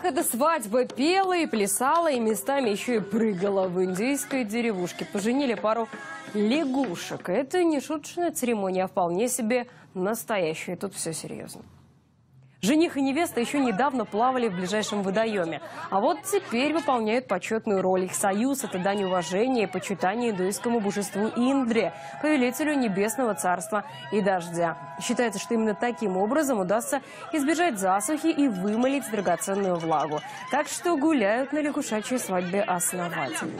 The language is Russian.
Ах, эта свадьба пела и плясала, и местами еще и прыгала в индийской деревушке. Поженили пару лягушек. Это не шуточная церемония, а вполне себе настоящая. Тут все серьезно. Жених и невеста еще недавно плавали в ближайшем водоеме. А вот теперь выполняют почетную роль. Их союз – это дань уважения и почитания индуистскому божеству Индре, повелителю небесного царства и дождя. Считается, что именно таким образом удастся избежать засухи и вымолить драгоценную влагу. Так что гуляют на лягушачьей свадьбе основательно.